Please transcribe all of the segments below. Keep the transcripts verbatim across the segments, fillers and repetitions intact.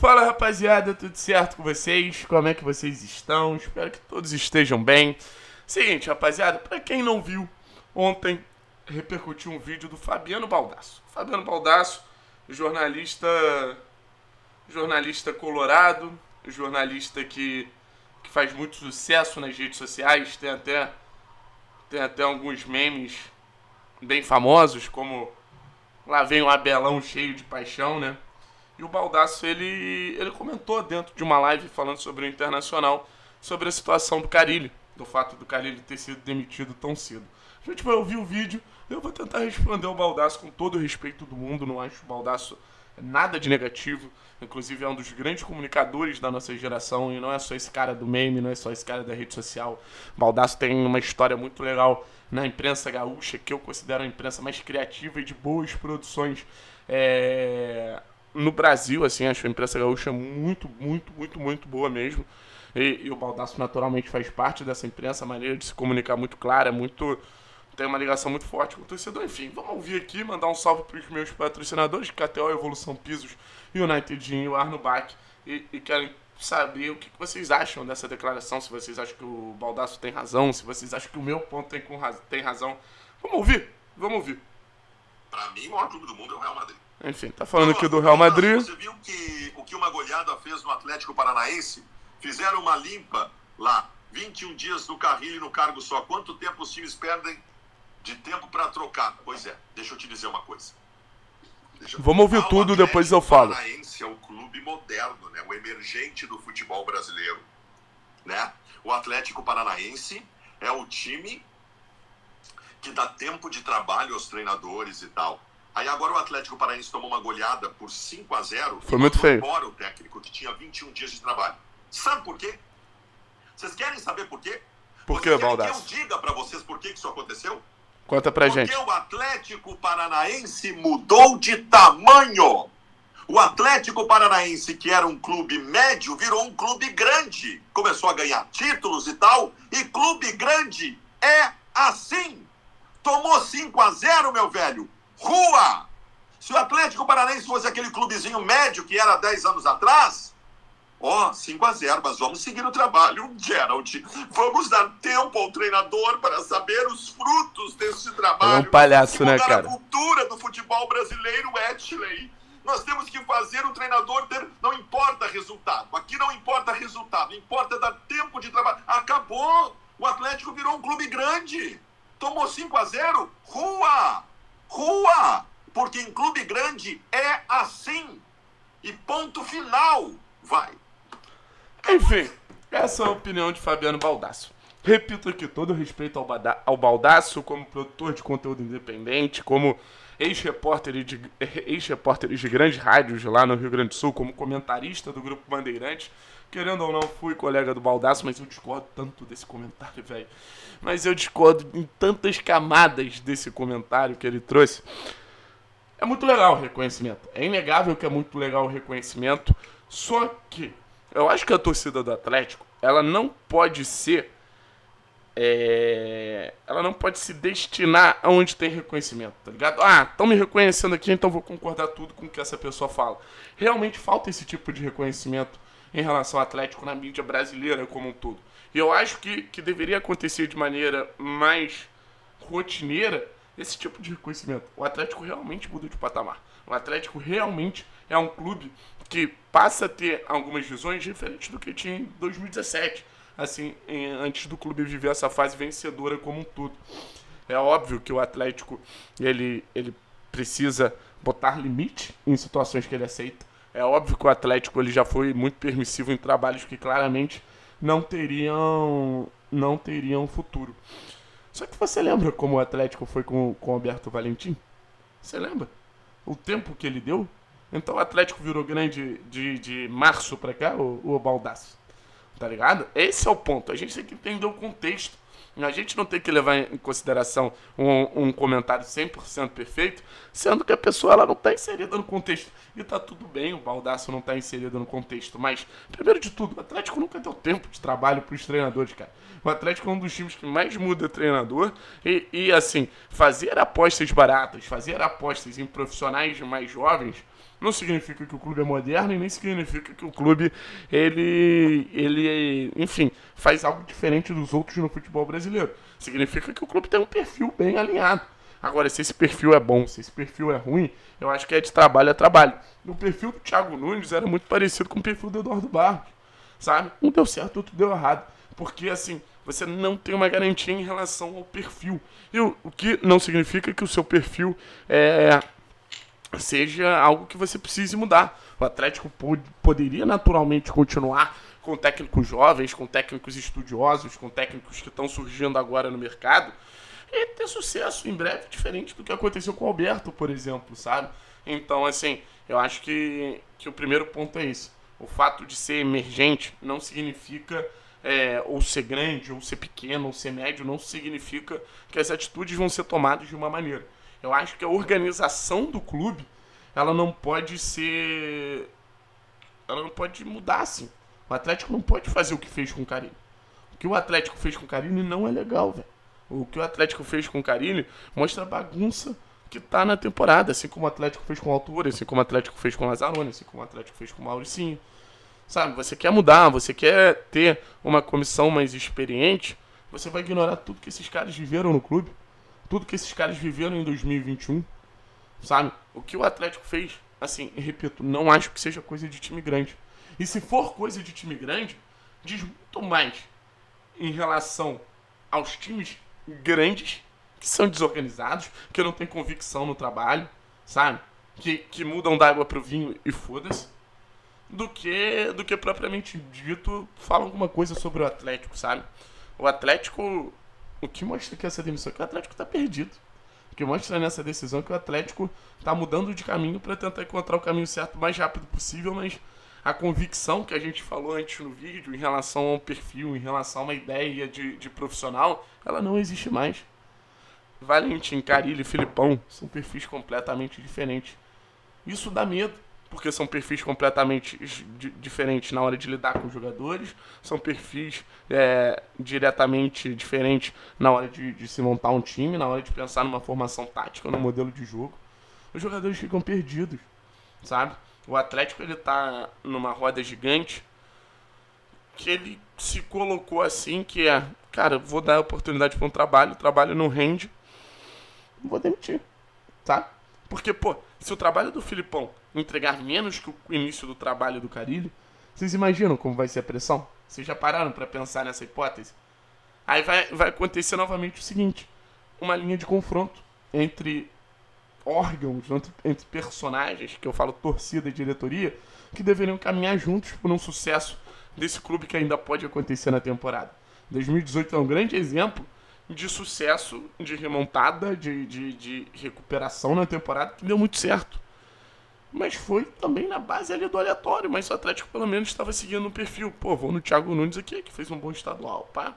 Fala, rapaziada, tudo certo com vocês? Como é que vocês estão? Espero que todos estejam bem. Seguinte, rapaziada, pra quem não viu, ontem repercutiu um vídeo do Fabiano Baldasso. Fabiano Baldasso, jornalista, jornalista colorado, jornalista que, que faz muito sucesso nas redes sociais, tem até, tem até alguns memes bem famosos, como lá vem o Abelão cheio de paixão, né? E o Baldasso, ele, ele comentou dentro de uma live falando sobre o Internacional, sobre a situação do Carille, do fato do Carille ter sido demitido tão cedo. A gente vai ouvir o vídeo, eu vou tentar responder o Baldasso com todo o respeito do mundo, não acho o Baldasso nada de negativo, inclusive é um dos grandes comunicadores da nossa geração, e não é só esse cara do meme, não é só esse cara da rede social. O Baldasso tem uma história muito legal na imprensa gaúcha, que eu considero a imprensa mais criativa e de boas produções é... no Brasil, assim, acho a imprensa gaúcha muito, muito, muito, muito boa mesmo. E, e o Baldasso naturalmente faz parte dessa imprensa, a maneira de se comunicar muito clara, muito, tem uma ligação muito forte com o torcedor. Enfim, vamos ouvir aqui, mandar um salve para os meus patrocinadores, K T O, Evolução Pisos, United e o Arno Bach, e, e querem saber o que vocês acham dessa declaração, se vocês acham que o Baldasso tem razão, se vocês acham que o meu ponto tem, com raz- tem razão. Vamos ouvir, vamos ouvir. Pra mim, o maior clube do mundo é o Real Madrid. Enfim, tá falando aqui do Real Madrid. Você viu que o que uma goleada fez no Atlético Paranaense? Fizeram uma limpa lá, vinte e um dias no Carille no cargo só. Quanto tempo os times perdem de tempo pra trocar? Pois é, deixa eu te dizer uma coisa. Deixa... Vamos ouvir ah, tudo, depois eu falo. O Atlético Paranaense é o clube moderno, né? O emergente do futebol brasileiro, né? O Atlético Paranaense é o time que dá tempo de trabalho aos treinadores e tal. Aí agora o Atlético Paranaense tomou uma goleada por cinco a zero. Foi muito feio. Embora o técnico que tinha vinte e um dias de trabalho. Sabe por quê? Vocês querem saber por quê? Por que, vocês querem Baldasso? que eu diga pra vocês por que isso aconteceu? Conta pra Porque gente. o Atlético Paranaense mudou de tamanho. O Atlético Paranaense, que era um clube médio, virou um clube grande. Começou a ganhar títulos e tal. E clube grande é assim. Tomou cinco a zero, meu velho. Rua! Se o Atlético Paranaense fosse aquele clubezinho médio que era dez anos atrás, ó, cinco a zero, mas vamos seguir o trabalho, Gerald. Vamos dar tempo ao treinador para saber os frutos desse trabalho. É um palhaço, né, cara? A cultura do futebol brasileiro, Ashley. Nós temos que fazer o treinador ter... Não importa resultado. Aqui não importa resultado. Importa dar tempo de trabalho. Acabou. O Atlético virou um clube grande. Tomou cinco a zero. Rua! Rua! Porque em clube grande é assim. E ponto final. Vai. Enfim, essa é a opinião de Fabiano Baldasso. Repito aqui, todo respeito ao, Bada- ao Baldasso como produtor de conteúdo independente, como ex-repórter de, ex-repórter de grandes rádios lá no Rio Grande do Sul, como comentarista do Grupo Bandeirantes. Querendo ou não, fui colega do Baldasso, mas eu discordo tanto desse comentário, velho. Mas eu discordo em tantas camadas desse comentário que ele trouxe. É muito legal o reconhecimento. É inegável que é muito legal o reconhecimento. Só que eu acho que a torcida do Atlético, ela não pode ser... É... Ela não pode se destinar aonde tem reconhecimento, tá ligado? Ah, estão me reconhecendo aqui, então vou concordar tudo com o que essa pessoa fala. Realmente falta esse tipo de reconhecimento em relação ao Atlético na mídia brasileira como um todo. E eu acho que, que deveria acontecer de maneira mais rotineira esse tipo de reconhecimento. O Atlético realmente muda de patamar. O Atlético realmente é um clube que passa a ter algumas visões diferentes do que tinha em dois mil e dezessete. Assim, em, antes do clube viver essa fase vencedora como um todo. É óbvio que o Atlético ele, ele precisa botar limite em situações que ele aceita. É óbvio que o Atlético ele já foi muito permissivo em trabalhos que claramente não teriam, não teriam futuro. Só que você lembra como o Atlético foi com, com o Alberto Valentim? Você lembra? O tempo que ele deu? Então o Atlético virou grande de, de março pra cá, o, o Baldasso. Tá ligado? Esse é o ponto. A gente tem que entender o contexto. A gente não tem que levar em consideração um, um comentário cem por cento perfeito, sendo que a pessoa ela não está inserida no contexto. E tá tudo bem, o Baldasso não está inserido no contexto. Mas, primeiro de tudo, o Atlético nunca deu tempo de trabalho para os treinadores, cara. O Atlético é um dos times que mais muda treinador. E, e, assim, fazer apostas baratas, fazer apostas em profissionais mais jovens, não significa que o clube é moderno e nem significa que o clube, ele, ele, enfim, faz algo diferente dos outros no futebol brasileiro. Significa que o clube tem um perfil bem alinhado. Agora, se esse perfil é bom, se esse perfil é ruim, eu acho que é de trabalho a trabalho. O perfil do Thiago Nunes era muito parecido com o perfil do Eduardo Barros, sabe? Um deu certo, outro deu errado. Porque, assim, você não tem uma garantia em relação ao perfil. E o, o que não significa que o seu perfil é... seja algo que você precise mudar. O Atlético pod- poderia naturalmente continuar com técnicos jovens, com técnicos estudiosos, com técnicos que estão surgindo agora no mercado e ter sucesso em breve, diferente do que aconteceu com o Alberto, por exemplo, sabe? Então, assim, eu acho que, que o primeiro ponto é esse. O fato de ser emergente não significa, é, ou ser grande, ou ser pequeno, ou ser médio, não significa que as atitudes vão ser tomadas de uma maneira. Eu acho que a organização do clube, ela não pode ser... Ela não pode mudar, assim. O Atlético não pode fazer o que fez com o Carille. O que o Atlético fez com o Carille não é legal, velho. O que o Atlético fez com o Carille mostra a bagunça que tá na temporada. Assim como o Atlético fez com o Altura, assim como o Atlético fez com o Lazzaroni, assim como o Atlético fez com o Mauricinho. Sabe, você quer mudar, você quer ter uma comissão mais experiente, você vai ignorar tudo que esses caras viveram no clube. Tudo que esses caras viveram em dois mil e vinte e um, sabe? O que o Atlético fez, assim, repito, não acho que seja coisa de time grande. E se for coisa de time grande, diz muito mais em relação aos times grandes, que são desorganizados, que não têm convicção no trabalho, sabe? Que, que mudam da água pro vinho e foda-se, do que, do que propriamente dito fala alguma coisa sobre o Atlético, sabe? O Atlético... O que mostra que essa demissão é que o Atlético está perdido. O que mostra nessa decisão é que o Atlético está mudando de caminho para tentar encontrar o caminho certo o mais rápido possível, mas a convicção que a gente falou antes no vídeo em relação ao perfil, em relação a uma ideia de, de profissional, ela não existe mais. Valentim, Carille e Filipão são perfis completamente diferentes. Isso dá medo, porque são perfis completamente diferentes na hora de lidar com os jogadores, são perfis é, diretamente diferentes na hora de, de se montar um time, na hora de pensar numa formação tática, num modelo de jogo. Os jogadores ficam perdidos, sabe? O Atlético, ele tá numa roda gigante que ele se colocou assim, que é, cara, vou dar oportunidade para um trabalho, o trabalho não rende, vou demitir, sabe? Porque, pô, se o trabalho do Filipão entregar menos que o início do trabalho do Carille, vocês imaginam como vai ser a pressão? Vocês já pararam para pensar nessa hipótese? Aí vai, vai acontecer novamente o seguinte, uma linha de confronto entre órgãos, entre, entre personagens, que eu falo torcida e diretoria, que deveriam caminhar juntos por um sucesso desse clube que ainda pode acontecer na temporada. dois mil e dezoito é um grande exemplo de sucesso, de remontada, de, de, de recuperação na temporada, que deu muito certo. Mas foi também na base ali do aleatório, mas o Atlético pelo menos estava seguindo um perfil. Pô, vou no Thiago Nunes aqui, que fez um bom estadual, pá.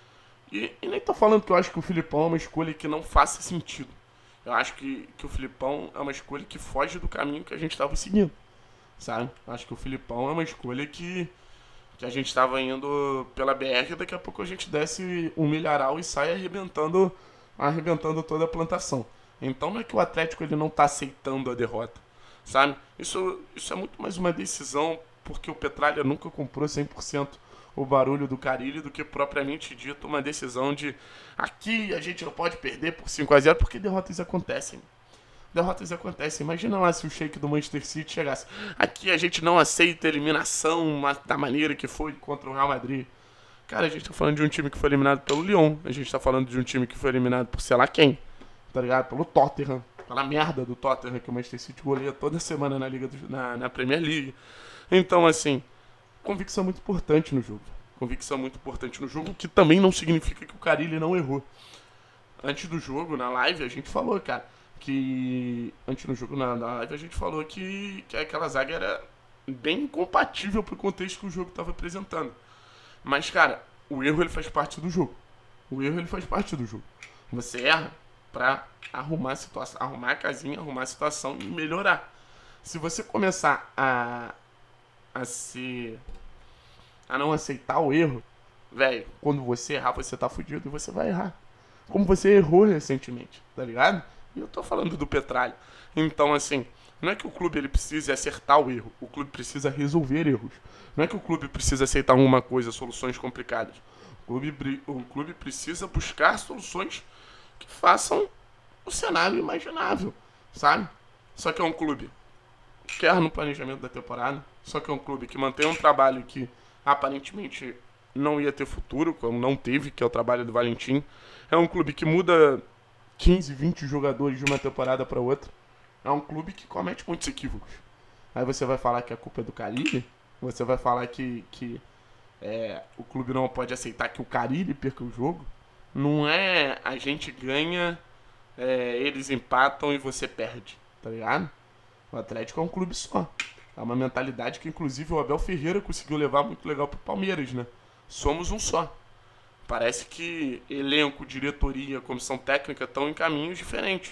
E, e nem tô falando que eu acho que o Filipão é uma escolha que não faça sentido. Eu acho que, que o Filipão é uma escolha que foge do caminho que a gente estava seguindo, sabe? Eu acho que o Filipão é uma escolha que... que a gente estava indo pela B R e daqui a pouco a gente desce um milharal e sai arrebentando, arrebentando toda a plantação. Então não é que o Atlético ele não está aceitando a derrota, sabe? Isso, isso é muito mais uma decisão porque o Petralha nunca comprou cem por cento o barulho do Carille do que propriamente dito uma decisão de aqui a gente não pode perder por cinco a zero porque derrotas acontecem. Derrotas acontecem. Imagina lá se o Sheik do Manchester City chegasse. Aqui a gente não aceita eliminação da maneira que foi contra o Real Madrid. Cara, a gente tá falando de um time que foi eliminado pelo Lyon. A gente tá falando de um time que foi eliminado por sei lá quem. Tá ligado? Pelo Tottenham. Pela merda do Tottenham que o Manchester City goleia toda semana na, Liga do, na, na Premier League. Então, assim, convicção muito importante no jogo. Convicção muito importante no jogo, que também não significa que o Carille não errou. Antes do jogo, na live, a gente falou, cara, que antes no jogo na, na live a gente falou que, que aquela zaga era bem incompatível pro contexto que o jogo estava apresentando. Mas, cara, o erro ele faz parte do jogo. O erro ele faz parte do jogo. Você erra pra arrumar a situação, arrumar a casinha, arrumar a situação e melhorar. Se você começar a a se a não aceitar o erro, velho, quando você errar, você tá fudido e você vai errar. Como você errou recentemente, tá ligado? E eu tô falando do Petralha. Então, assim, Não é que o clube ele precise acertar o erro, o clube precisa resolver erros. Não é que o clube precisa aceitar uma coisa, soluções complicadas. O clube, o clube precisa buscar soluções que façam o cenário imaginável, sabe? Só que é um clube que erra no planejamento da temporada, só que é um clube que mantém um trabalho que aparentemente não ia ter futuro, como não teve, que é o trabalho do Valentim. É um clube que muda quinze, vinte jogadores de uma temporada para outra. É um clube que comete muitos equívocos. Aí você vai falar que a culpa é do Carille, você vai falar que, que é, o clube não pode aceitar que o Carille perca o jogo. Não é a gente ganha, é, eles empatam e você perde, tá ligado? O Atlético é um clube só. É uma mentalidade que inclusive o Abel Ferreira conseguiu levar muito legal pro Palmeiras, né? Somos um só. Parece que elenco, diretoria, comissão técnica estão em caminhos diferentes.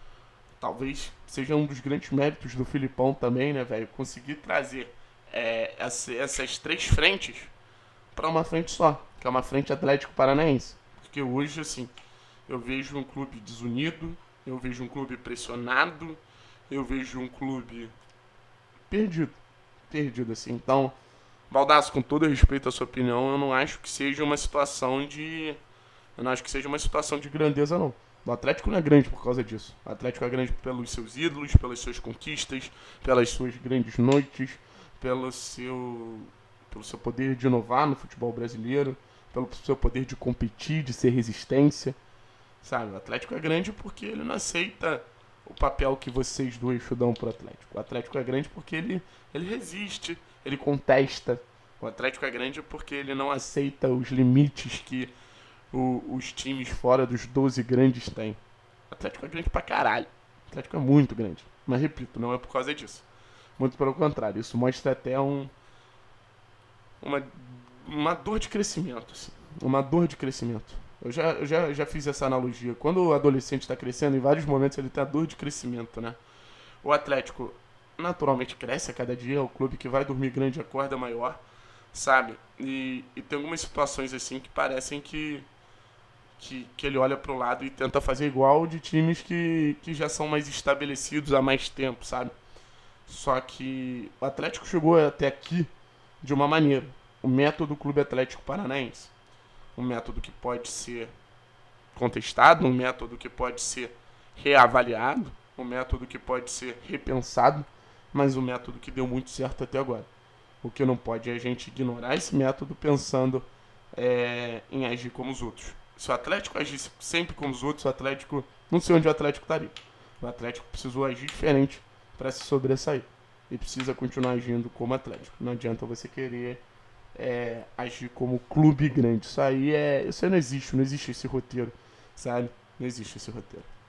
Talvez seja um dos grandes méritos do Filipão também, né, velho? Conseguir trazer é, essa, essas três frentes para uma frente só, que é uma frente Atlético Paranaense. Porque hoje, assim, eu vejo um clube desunido, eu vejo um clube pressionado, eu vejo um clube perdido. Perdido, assim. Então, Baldasso, com todo respeito à sua opinião, eu não acho que seja uma situação de... Eu não acho que seja uma situação de grandeza, não. O Atlético não é grande por causa disso. O Atlético é grande pelos seus ídolos, pelas suas conquistas, pelas suas grandes noites, pelo seu, pelo seu poder de inovar no futebol brasileiro, pelo seu poder de competir, de ser resistência. Sabe, o Atlético é grande porque ele não aceita o papel que vocês dois dão pro Atlético. O Atlético é grande porque ele, ele resiste, ele contesta. O Atlético é grande porque ele não aceita os limites que o, os times fora dos doze grandes têm. O Atlético é grande pra caralho. O Atlético é muito grande. Mas repito, não é por causa disso. Muito pelo contrário. Isso mostra até um, uma, uma dor de crescimento. Assim. Uma dor de crescimento. Eu já, eu já, já fiz essa analogia. Quando o adolescente está crescendo, em vários momentos ele tem a dor de crescimento, né? O Atlético naturalmente cresce a cada dia, é o clube que vai dormir grande e acorda maior, sabe? E, e tem algumas situações assim que parecem que, que, que ele olha pro lado e tenta fazer igual de times que, que já são mais estabelecidos há mais tempo, sabe? Só que o Atlético chegou até aqui de uma maneira. O método Clube Atlético Paranaense. Um método que pode ser contestado, um método que pode ser reavaliado, um método que pode ser repensado, mas um método que deu muito certo até agora. O que não pode é a gente ignorar esse método pensando é, em agir como os outros. Se o Atlético agisse sempre como os outros, o Atlético, não sei onde o Atlético estaria. O Atlético precisou agir diferente para se sobressair. E precisa continuar agindo como Atlético. Não adianta você querer É, agir como clube grande. Isso aí é. Isso aí não existe, não existe esse roteiro, sabe? Não existe esse roteiro.